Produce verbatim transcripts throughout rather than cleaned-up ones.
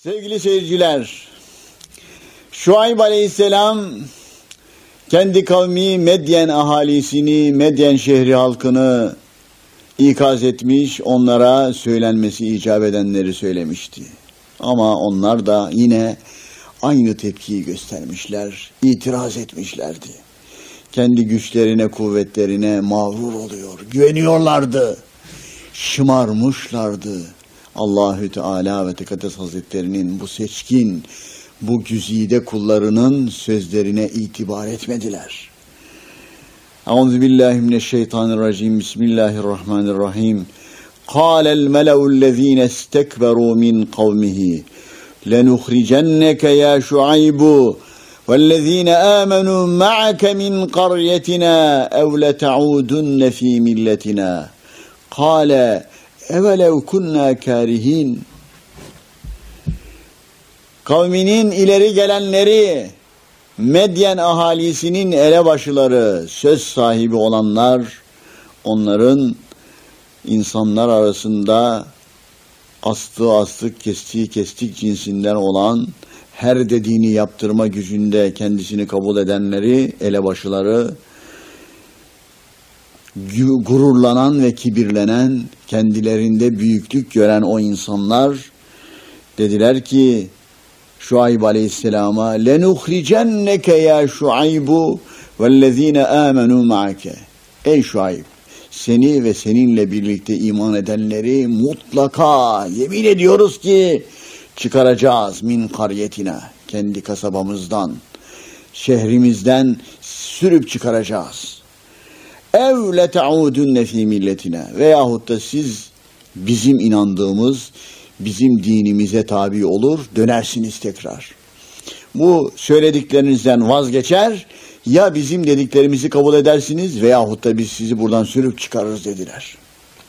Sevgili seyirciler, Şuayb Aleyhisselam kendi kavmi Medyen ahalisini, Medyen şehri halkını ikaz etmiş, onlara söylenmesi icap edenleri söylemişti. Ama onlar da yine aynı tepkiyi göstermişler, itiraz etmişlerdi. Kendi güçlerine, kuvvetlerine mağrur oluyor, güveniyorlardı, şımarmışlardı. Allahü Teala ve Tekaddes Hazretlerinin bu seçkin, bu güzide kullarının sözlerine itibar etmediler. Euzubillahimineşşeytanirracim. Bismillahirrahmanirrahim. Kâlel melevüllezîne istekberû min kavmihi lenuhricenneke ya Şuaybu vellezîne âmenû ma'ake min qaryetina ev leta'ûdunne fî milletina. Kâle evelev kunnâ kârihin. Kavminin ileri gelenleri, Medyen ahalisinin elebaşıları, söz sahibi olanlar, onların insanlar arasında astığı astık, kestiği kestik cinsinden olan, her dediğini yaptırma gücünde kendisini kabul edenleri, elebaşıları, gururlanan ve kibirlenen, kendilerinde büyüklük gören o insanlar dediler ki Şuayb Aleyhisselam'a lenuhricenneke ya Şuaybu vellezine amenu ma'ake. Ey Şuayb, seni ve seninle birlikte iman edenleri mutlaka yemin ediyoruz ki çıkaracağız min karyetina, kendi kasabamızdan, şehrimizden sürüp çıkaracağız. Ev leta'udunne fî milletine, veyahut da siz bizim inandığımız, bizim dinimize tabi olur, dönersiniz tekrar. Bu söylediklerinizden vazgeçer, ya bizim dediklerimizi kabul edersiniz veyahut da biz sizi buradan sürüp çıkarırız dediler.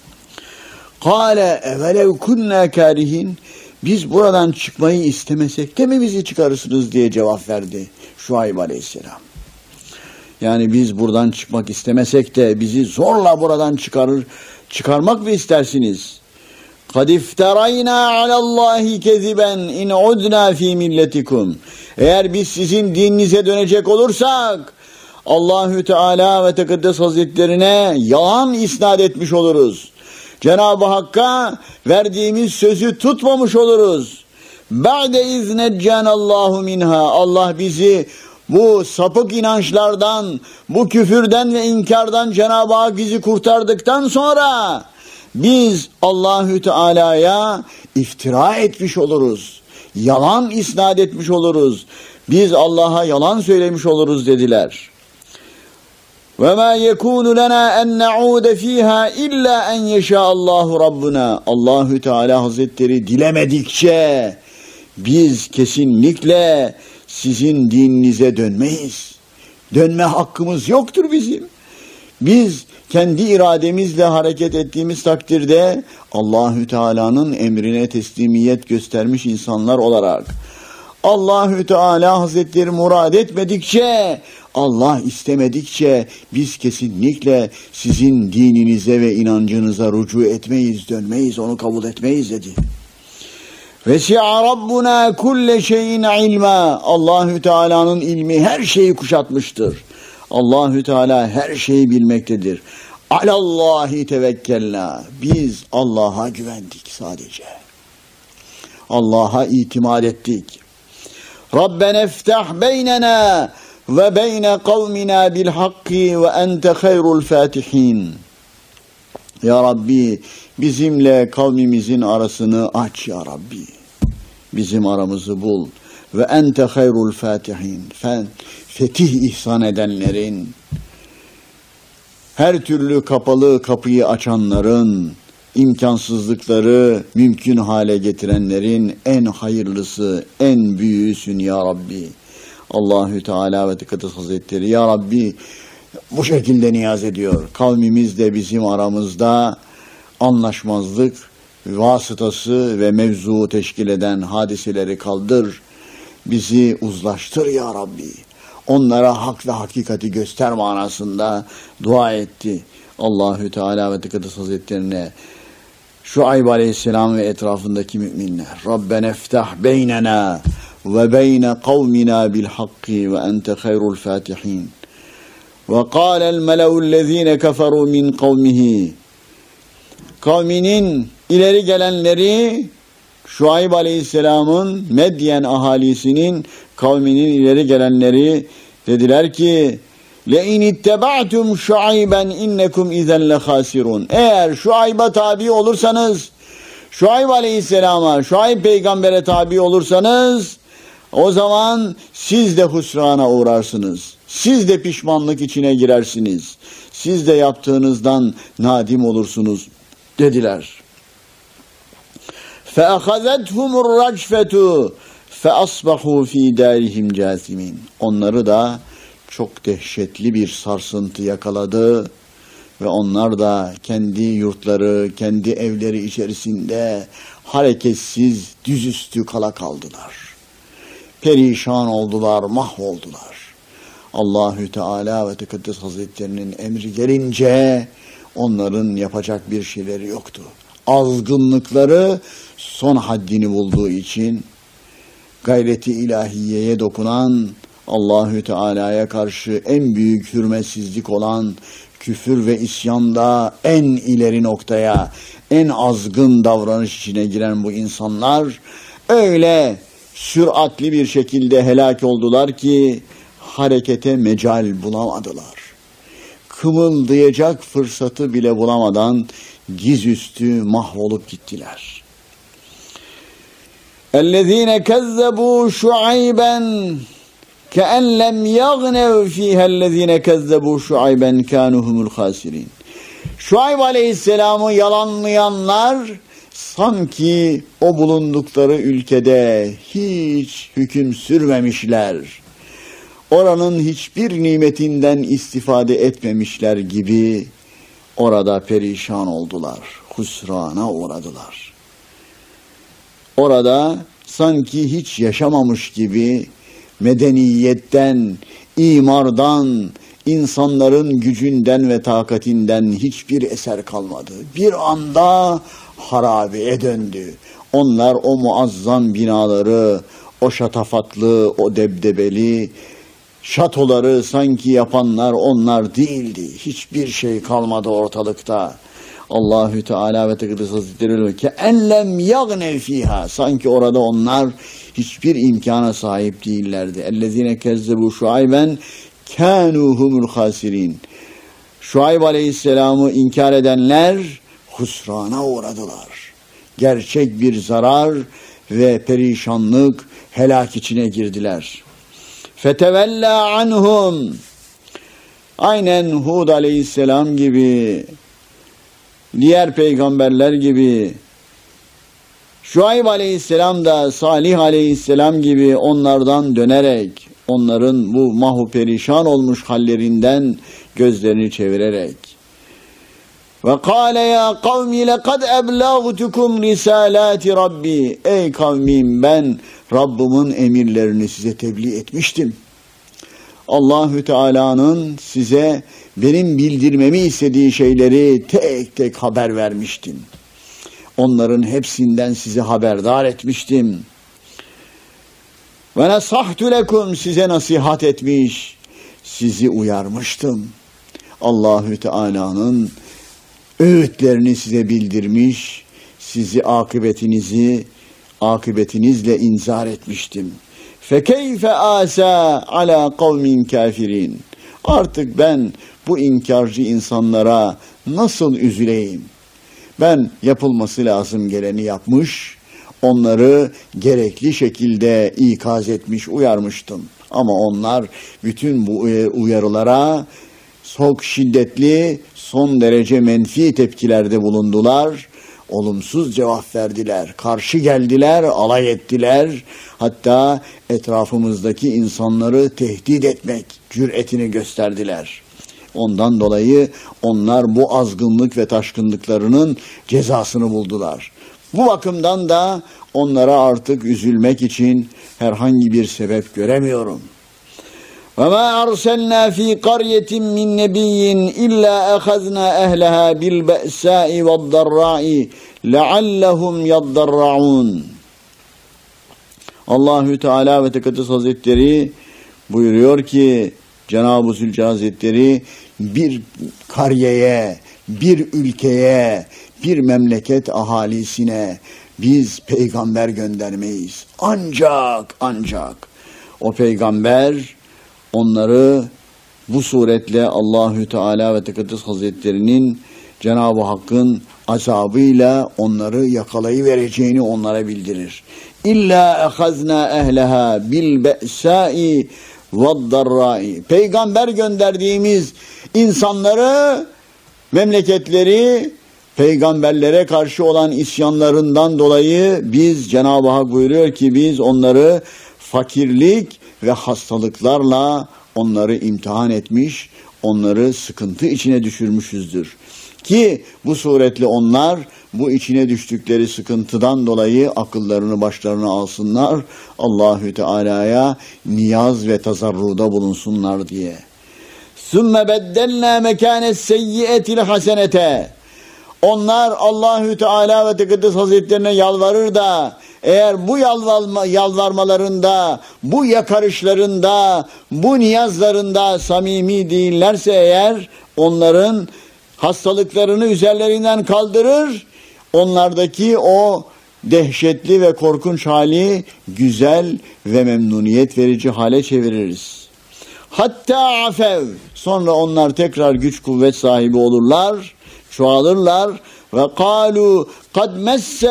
Kâle evelev kunnâ kârihin. Biz buradan çıkmayı istemesek de mi bizi çıkarırsınız diye cevap verdi Şuayb Aleyhisselam. Yani biz buradan çıkmak istemesek de bizi zorla buradan çıkarır, çıkarmak mı istersiniz? قَدْ اِفْتَرَيْنَا عَلَى اللّٰهِ كَذِبًا اِنْ عُدْنَا ف۪ي مِلَّتِكُمْ. Eğer biz sizin dininize dönecek olursak, Allahü Teala ve Tekaddes Hazretlerine yalan isnat etmiş oluruz. Cenab-ı Hakk'a verdiğimiz sözü tutmamış oluruz. بَعْدَ اِذْ نَجَّانَ اللّٰهُ مِنْهَا. Allah bizi bu sapık inançlardan, bu küfürden ve inkardan Cenab-ı Hak bizi kurtardıktan sonra biz Allahü Teala'ya iftira etmiş oluruz. Yalan isnat etmiş oluruz. Biz Allah'a yalan söylemiş oluruz dediler. Ve ma yekunu lena en na'ude fiha illa en yeşâ Allahu Rabbuna. Allahü Teala Hazretleri dilemedikçe biz kesinlikle sizin dininize dönmeyiz. Dönme hakkımız yoktur bizim. Biz kendi irademizle hareket ettiğimiz takdirde Allahü Teala'nın emrine teslimiyet göstermiş insanlar olarak, Allahü Teala Hazretleri murad etmedikçe, Allah istemedikçe biz kesinlikle sizin dininize ve inancınıza rücu etmeyiz, dönmeyiz, onu kabul etmeyiz dedi. Vesi'a Rabbuna kulle şeyin ilma. Allahü Teala'nın ilmi her şeyi kuşatmıştır. Allahü Teala her şeyi bilmektedir. Alallahi tevekkelna. Biz Allah'a güvendik sadece. Allah'a itimat ettik. Rabbena iftah beynena ve beyne kavmina bil hakki ve ente hayrul fatihin. Ya Rabbi, bizimle kavmimizin arasını aç ya Rabbi. Bizim aramızı bul. Ve ente hayrul fatihin. Fen, fetih ihsan edenlerin, her türlü kapalı kapıyı açanların, imkansızlıkları mümkün hale getirenlerin en hayırlısı, en büyüğüsün ya Rabbi. Allahü Teala ve Tekaddes Hazretleri ya Rabbi bu şekilde niyaz ediyor. Kavmimiz de bizim aramızda anlaşmazlık vasıtası ve mevzu teşkil eden hadiseleri kaldır. Bizi uzlaştır ya Rabbi. Onlara hak ve hakikati göster manasında dua etti. Allahü Teala ve Tekaddes Hazretlerine Şuayb Aleyhisselam ve etrafındaki müminler. Rabbena iftah beynena ve beyne kavmina bil hakki ve ente hayrul fatihin. Ve kâlel melevüllezîne keferû min kavmihi. Kavminin ileri gelenleri, Şuayb Aleyhisselam'ın Medyen ahalisinin kavminin ileri gelenleri dediler ki لَاِنْ اِتَّبَعْتُمْ شُعَيْبًا اِنَّكُمْ اِذَنْ لَخَاسِرُونَ. Eğer Şuayb'a tabi olursanız, Şuayb Aleyhisselam'a, Şuayb peygambere tabi olursanız, o zaman siz de husrana uğrarsınız. Siz de pişmanlık içine girersiniz. Siz de yaptığınızdan nadim olursunuz dediler. فَأَخَذَتْهُمُ الرَّجْفَةُ فَأَصْبَحُوا ف۪ي دَارِهِمْ جَاثِمِينَ. Onları da çok dehşetli bir sarsıntı yakaladı ve onlar da kendi yurtları, kendi evleri içerisinde hareketsiz, düzüstü kala kaldılar. Perişan oldular, mahvoldular. Allahü Teala ve Tekaddes Hazretlerinin emri gelince onların yapacak bir şeyleri yoktu. Azgınlıkları son haddini bulduğu için gayreti ilahiyeye dokunan, Allahü Teala'ya karşı en büyük hürmetsizlik olan küfür ve isyanda en ileri noktaya, en azgın davranış içine giren bu insanlar öyle süratli bir şekilde helak oldular ki harekete mecal bulamadılar. Kımıldayacak fırsatı bile bulamadan dizüstü mahvolup gittiler. اَلَّذ۪ينَ كَذَّبُوا شُعَيْبًا كَاَنْ لَمْ يَغْنَوْا ف۪يهَا الَّذ۪ينَ كَذَّبُوا شُعَيْبًا كَانُوا هُمُ الْخَاسِرِينَ. Şuayb Aleyhisselam'ı yalanlayanlar sanki o bulundukları ülkede hiç hüküm sürmemişler, oranın hiçbir nimetinden istifade etmemişler gibi orada perişan oldular, husrana uğradılar. Orada sanki hiç yaşamamış gibi medeniyetten, imardan, insanların gücünden ve takatinden hiçbir eser kalmadı. Bir anda harabeye döndü. Onlar o muazzam binaları, o şatafatlı, o debdebeli şatoları sanki yapanlar onlar değildi. Hiçbir şey kalmadı ortalıkta. Allahü Teala ve Tekaddes Hazretleri ki enlem yagne fiha, sanki orada onlar hiçbir imkana sahip değillerdi. Ellezine kezzebu Şuayben kânû humul hasirin. Şuayb Aleyhisselam'ı inkar edenler husrana uğradılar. Gerçek bir zarar ve perişanlık, helak içine girdiler. Fetevella anhum. Aynen Hud Aleyhisselam gibi, diğer peygamberler gibi, Şuayb Aleyhisselam da Salih Aleyhisselam gibi onlardan dönerek, onların bu mahu perişan olmuş hallerinden gözlerini çevirerek ve kâle ya kavmi lekad eblağtukum risalati rabbi. Ey kavmim, ben Rabbimin emirlerini size tebliğ etmiştim. Allahü Teala'nın size benim bildirmemi istediği şeyleri tek tek haber vermiştim. Onların hepsinden sizi haberdar etmiştim. Ve nesahtu lekum, size nasihat etmiş, sizi uyarmıştım. Allahü Teala'nın öğütlerini size bildirmiş, sizi akıbetinizi akıbetinizle inzar etmiştim. Fekeyfe asa ala kavmin kafirin. Artık ben bu inkarcı insanlara nasıl üzüleyim? Ben yapılması lazım geleni yapmış, onları gerekli şekilde ikaz etmiş, uyarmıştım. Ama onlar bütün bu uyarılara çok şiddetli, son derece menfi tepkilerde bulundular. Olumsuz cevap verdiler, karşı geldiler, alay ettiler. Hatta etrafımızdaki insanları tehdit etmek cüretini gösterdiler. Ondan dolayı onlar bu azgınlık ve taşkınlıklarının cezasını buldular. Bu bakımdan da onlara artık üzülmek için herhangi bir sebep göremiyorum. وَمَا أَرْسَلْنَا ف۪ي قَرْيَةٍ مِّنْ نَب۪يٍّ اِلَّا اَخَذْنَا اَهْلَهَا بِالْبَأْسَاءِ وَالضَّرَّاءِ لَعَلَّهُمْ يَضَّرَّعُونَ. Allahü Teala ve Tekaddes Hazretleri buyuruyor ki, Cenab-ı Zülcelal Hazretleri bir kariyeye, bir ülkeye, bir memleket ahalisine biz peygamber göndermeyiz. Ancak, ancak o peygamber onları bu suretle Allahü Teala ve Tekaddes Hazretlerinin Cenab-ı Hakk'ın azabıyla onları yakalayıvereceğini onlara bildirir. İlla ehazna ehleha bil be'sai ve'd-darrai. Peygamber gönderdiğimiz insanları, memleketleri peygamberlere karşı olan isyanlarından dolayı biz, Cenab-ı Hak buyuruyor ki biz onları fakirlik ve hastalıklarla onları imtihan etmiş, onları sıkıntı içine düşürmüşüzdür. Ki bu suretle onlar bu içine düştükleri sıkıntıdan dolayı akıllarını başlarına alsınlar, Allahü Teala'ya niyaz ve tazarruda bulunsunlar diye. ثُمَّ بَدَّلْنَا مَكَانَ السَّيِّئَةِ الْحَسَنَةَ. Onlar Allahü Teala ve Tekaddes Hazretlerine yalvarır da eğer bu yalvarma, yalvarmalarında, bu yakarışlarında, bu niyazlarında samimi değillerse eğer onların hastalıklarını üzerlerinden kaldırır, onlardaki o dehşetli ve korkunç hali güzel ve memnuniyet verici hale çeviririz. Hatta afev, sonra onlar tekrar güç kuvvet sahibi olurlar, çoğalırlar ve kalu kad messe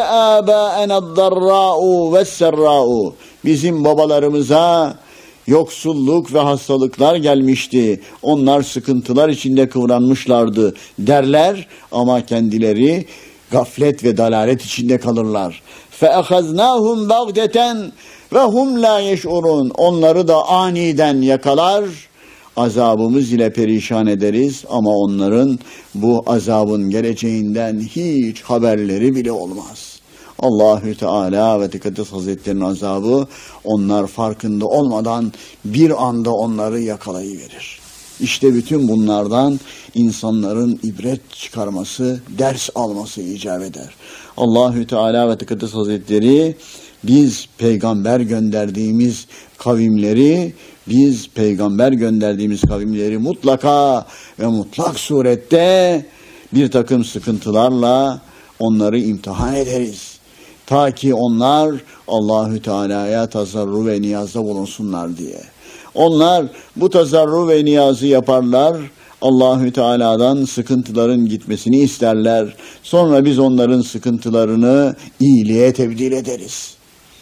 âbâened-darrâ'u ve's-serrâ'u. Bizim babalarımıza yoksulluk ve hastalıklar gelmişti. Onlar sıkıntılar içinde kıvranmışlardı derler ama kendileri gaflet ve dalalet içinde kalırlar. فَأَخَذْنَاهُمْ بَغْدَةً وَهُمْ لَا يَشْعُرُونَ. Onları da aniden yakalar, azabımız ile perişan ederiz ama onların bu azabın geleceğinden hiç haberleri bile olmaz. Allahü Teala ve Tekaddes Hazretlerinin azabı onlar farkında olmadan bir anda onları yakalayıverir. İşte bütün bunlardan insanların ibret çıkarması, ders alması icap eder. Allahü Teala ve Tekaddes Hazretleri biz peygamber gönderdiğimiz kavimleri biz peygamber gönderdiğimiz kavimleri mutlaka ve mutlak surette bir takım sıkıntılarla onları imtihan ederiz. Ta ki onlar Allahü Teala'ya tazarru ve niyazda bulunsunlar diye. Onlar bu tazarru ve niyazı yaparlar. Allahü Teala'dan sıkıntıların gitmesini isterler. Sonra biz onların sıkıntılarını iyiliğe tebdil ederiz.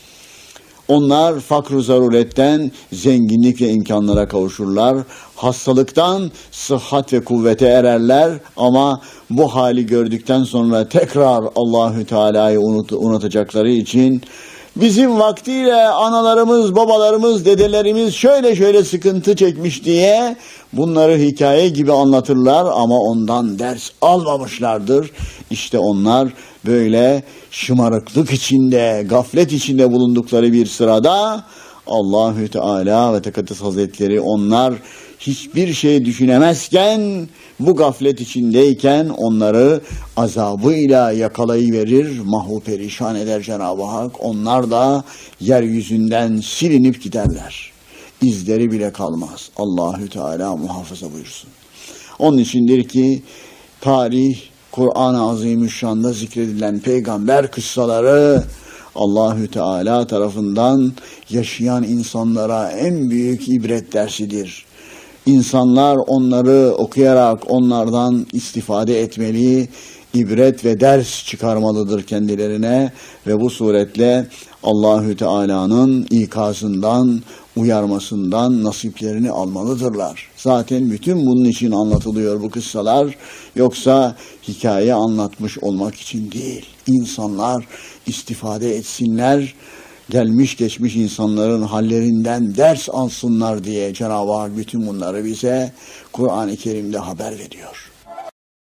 Onlar fakr-ı zaruretten zenginlik ve imkanlara kavuşurlar. Hastalıktan sıhhat ve kuvvete ererler ama bu hali gördükten sonra tekrar Allahü Teala'yı unut, unutacakları için bizim vaktiyle analarımız, babalarımız, dedelerimiz şöyle şöyle sıkıntı çekmiş diye bunları hikaye gibi anlatırlar ama ondan ders almamışlardır. İşte onlar böyle şımarıklık içinde, gaflet içinde bulundukları bir sırada Allahü Teala ve Tekaddes Hazretleri onlar hiçbir şey düşünemezken, bu gaflet içindeyken onları azabıyla yakalayıverir, mahvu perişan eder Cenab-ı Hak. Onlar da yeryüzünden silinip giderler. İzleri bile kalmaz. Allahü Teala muhafaza buyursun. Onun içindir ki tarih, Kur'an-ı Azimüşşan'da zikredilen peygamber kıssaları Allahü Teala tarafından yaşayan insanlara en büyük ibret dersidir. İnsanlar onları okuyarak onlardan istifade etmeli, ibret ve ders çıkarmalıdır kendilerine ve bu suretle Allahü Teala'nın ikazından, uyarmasından nasiplerini almalıdırlar. Zaten bütün bunun için anlatılıyor bu kıssalar. Yoksa hikaye anlatmış olmak için değil. İnsanlar istifade etsinler, gelmiş geçmiş insanların hallerinden ders alsınlar diye Cenab-ı Hak bütün bunları bize Kur'an-ı Kerim'de haber veriyor.